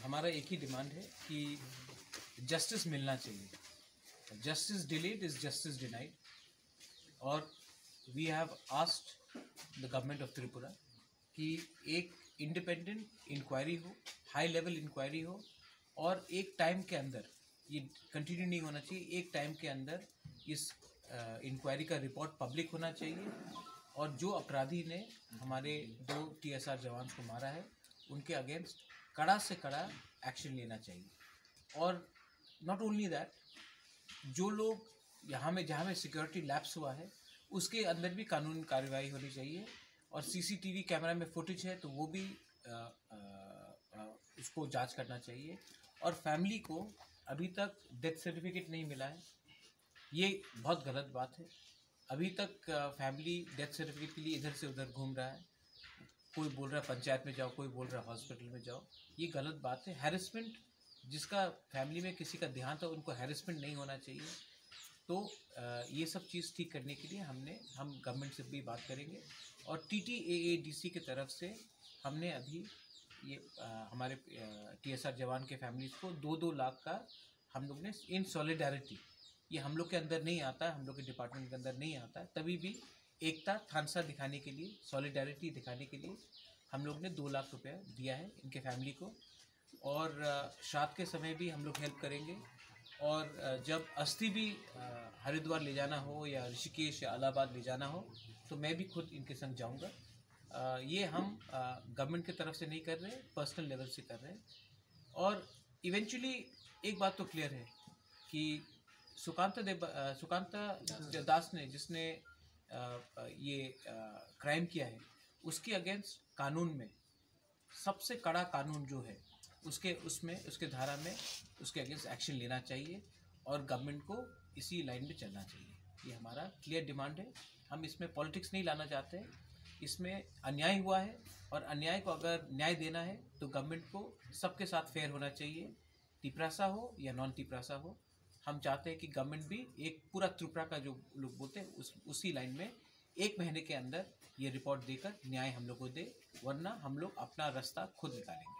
हमारा एक ही डिमांड है कि जस्टिस मिलना चाहिए। Justice delayed is justice denied. और we have asked the government of Tripura कि एक इंडिपेंडेंट इंक्वायरी हो, हाई लेवल इंक्वायरी हो, और एक टाइम के अंदर, ये कंटिन्यू नहीं होना चाहिए, एक टाइम के अंदर इस इंक्वायरी का रिपोर्ट पब्लिक होना चाहिए। और जो अपराधी ने हमारे 2 TSR जवान को मारा है उनके अगेंस्ट कड़ा से कड़ा एक्शन लेना चाहिए। और नॉट ओनली दैट, जो लोग जहाँ में सिक्योरिटी लैप्स हुआ है उसके अंदर भी कानूनी कार्रवाई होनी चाहिए। और CCTV कैमरा में फुटेज है तो वो भी उसको जांच करना चाहिए। और फैमिली को अभी तक डेथ सर्टिफिकेट नहीं मिला है, ये बहुत गलत बात है। अभी तक फैमिली डेथ सर्टिफिकेट के लिए इधर से उधर घूम रहा है। कोई बोल रहा है पंचायत में जाओ, कोई बोल रहा है हॉस्पिटल में जाओ, ये गलत बात है। हैरेसमेंट, जिसका फैमिली में किसी का देहांत हो उनको हैरेसमेंट नहीं होना चाहिए। तो ये सब चीज़ ठीक करने के लिए हम गवर्नमेंट से भी बात करेंगे। और TTAADC की तरफ से हमने अभी ये हमारे TSR जवान के फैमिलीज़ को 2-2 लाख का हम लोग ने इन सॉलिडारिटी, ये हम लोग के अंदर नहीं आता है, हम लोग के डिपार्टमेंट के अंदर नहीं आता है, तभी भी एकता थानसा दिखाने के लिए, सॉलिडारिटी दिखाने के लिए हम लोग ने 2 लाख रुपया दिया है इनके फैमिली को। और श्राद्ध के समय भी हम लोग हेल्प करेंगे। और जब अस्थि भी हरिद्वार ले जाना हो या ऋषिकेश या इलाहाबाद ले जाना हो तो मैं भी खुद इनके संग जाऊंगा। ये हम गवर्नमेंट की तरफ से नहीं कर रहे, पर्सनल लेवल से कर रहे हैं। और इवेंचुअली एक बात तो क्लियर है कि सुकांता दास ने, जिसने ये क्राइम किया है, उसके अगेंस्ट कानून में सबसे कड़ा कानून जो है उसके धारा में उसके अगेंस्ट एक्शन लेना चाहिए और गवर्नमेंट को इसी लाइन में चलना चाहिए। ये हमारा क्लियर डिमांड है। हम इसमें पॉलिटिक्स नहीं लाना चाहते हैं। इसमें अन्याय हुआ है और अन्याय को अगर न्याय देना है तो गवर्नमेंट को सबके साथ फेयर होना चाहिए, तिपरासा हो या नॉन तिपरासा हो। हम चाहते हैं कि गवर्नमेंट भी एक पूरा त्रिपुरा का जो लोग बोलते हैं उसी लाइन में 1 महीने के अंदर ये रिपोर्ट देकर न्याय हम लोग को दे, वरना हम लोग अपना रास्ता खुद निकालेंगे।